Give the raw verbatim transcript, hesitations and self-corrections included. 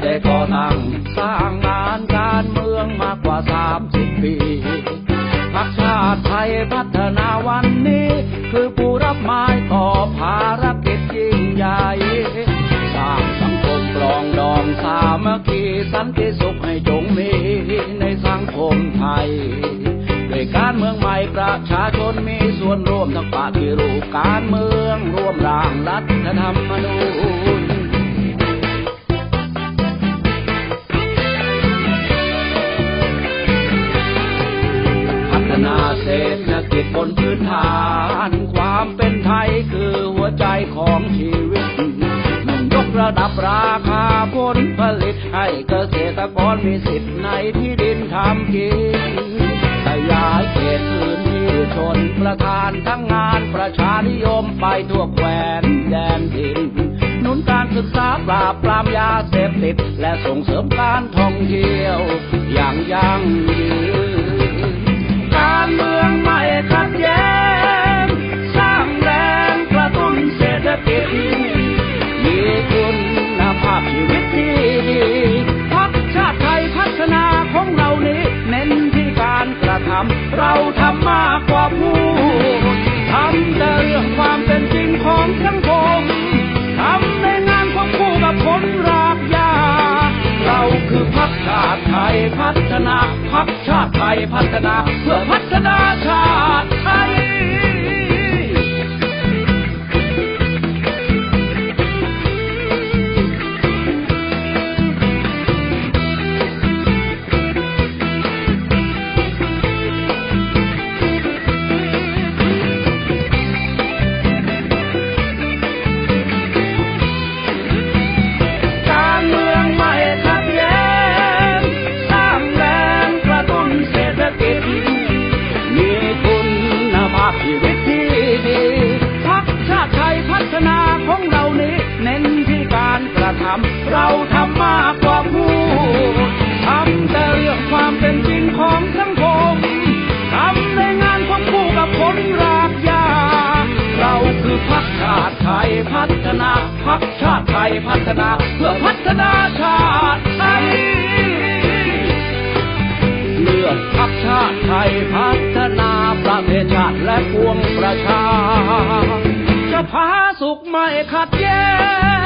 ได้ก่อตั้งสร้างงานการเมืองมากกว่าสามสิบปีพรรคชาติไทยพัฒนาวันนี้คือผู้รับไม้ต่อภารกิจยิ่งใหญ่สร้างสังคมปลองดองสามัคคีสันติสุขให้จงมีในสังคมไทยด้วยการเมืองใหม่ประชาชนมีส่วนร่วมทั้งปฏิรูปการเมืองร่วมร่างรัฐธรรมนูญพัฒนาเศรษฐกิจบนพื้นฐานความเป็นไทยคือหัวใจของชีวิตยกระดับราคาผลผลิตให้เกษตรกรมีสิทธิ์ในที่ดินทำกินขยายเขตพื้นที่ชนประทานทั้งงานประชานิยมไปทั่วแคว้นแดนดินหนุนการศึกษาปราบปรามยาเสพติดและส่งเสริมการท่องเที่ยวอย่างยั่งยืนการเมืองไม่ขัดแย้งสร้างแรงกระตุ้นเศรษฐกิจมีคุณภาพชีวิตที่ดีพรรคชาติไทยพัฒนาของเรานี้เน้นที่การกระทำเราทำมากกว่าพูดทำแต่เรื่องความเป็นจริงของสังคมทำในงานควบคู่กับผลรากหญ้าเราคือพรรคชาติไทยพัฒนาพรรคชาติไทยพัฒนาเพื่อพัฒนาชาติไทยชีวิตที่ดีพรรคชาติไทยพัฒนาของเรานี้เน้นที่การกระทำเราทำมากกว่าพูดทำแต่เรื่องความเป็นจริงของสังคมทำในงานควบคู่กับผลรากหญ้าเราคือพรรคชาติไทยพัฒนาพรรคชาติไทยพัฒนาเพื่อพัฒนาชาติไทยเลือกพรรคชาติไทยพัฒนาประเทศชาติและปวงประชาจะพาสุขไม่ขัดแย้ง